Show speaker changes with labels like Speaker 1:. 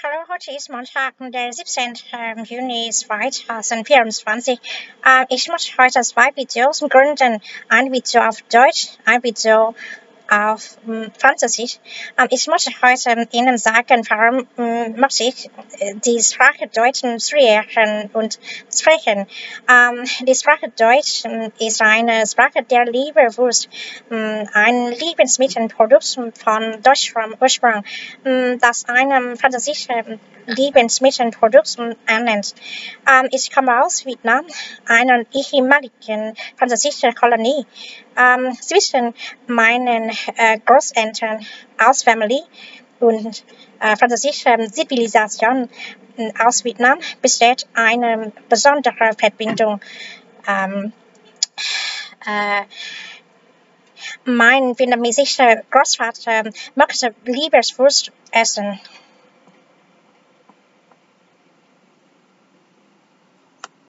Speaker 1: Hallo, heute ist Montag, der 17. Juni 2024. Ich muss heute zwei Videos gründen. Ein Video auf Deutsch, ein Video auf Französisch. Ich muss heute Ihnen sagen, warum muss ich die Sprache Deutsch studieren und sprechen. Die Sprache Deutsch ist eine Sprache der Leberwurst, ein Lebensmittelprodukt von deutschem Ursprung, das einem französischen Lebensmittelprodukt annimmt. Ich komme aus Vietnam, einer ehemaligen französischen Kolonie. Zwischen meinen Großeltern aus Family und französischer Zivilisation aus Vietnam besteht eine besondere Verbindung. Mein vietnamesischer Großvater mochte Leberwurst essen.